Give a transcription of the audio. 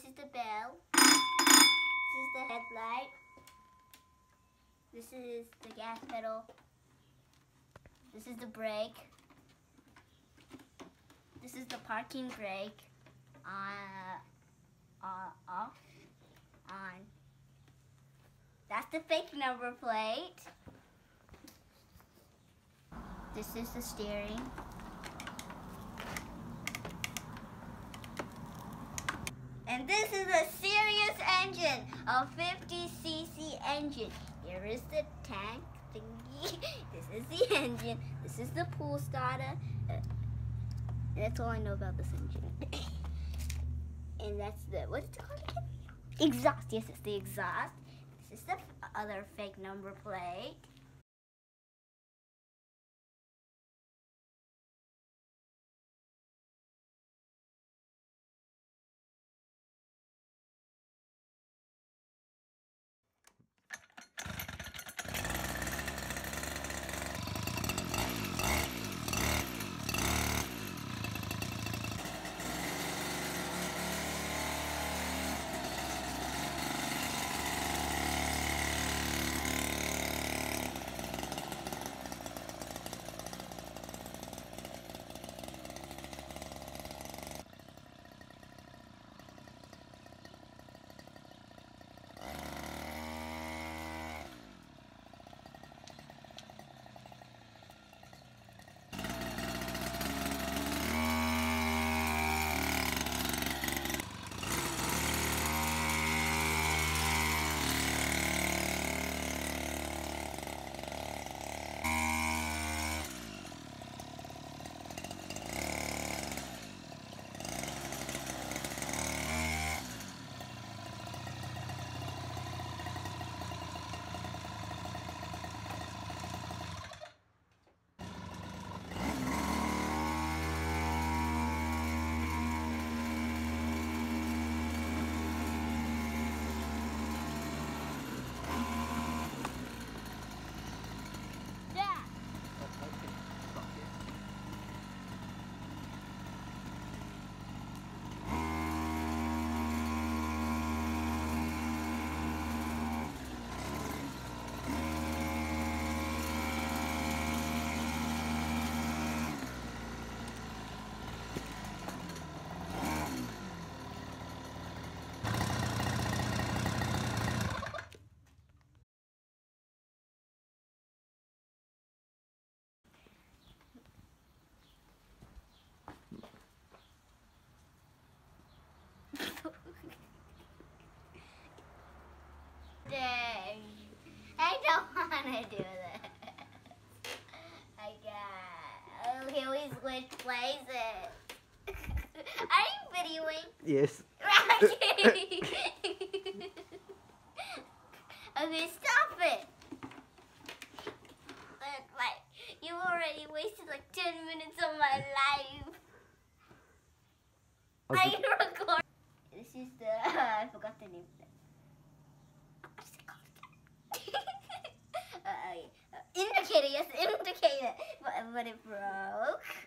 is the bell. This is the headlight. This is the gas pedal. This is the brake. This is the parking brake. Off. On. That's the fake number plate. This is the steering. And this is a serious engine, a 50cc engine. Here is the tank thingy. This is the engine. This is the pool starter. That's all I know about this engine. And that's the, what's it called again? Exhaust. Yes, it's the exhaust. This is the other fake number plate. Dang. I don't want to do this. I got. Okay, we switch places. Are you videoing? Yes. Okay. Okay, stop it. Like, you already wasted like 10 minutes of my life. Okay. Are you recording? This is the. I forgot the name of it. What's it called? Indicator, yes, indicator. But it broke.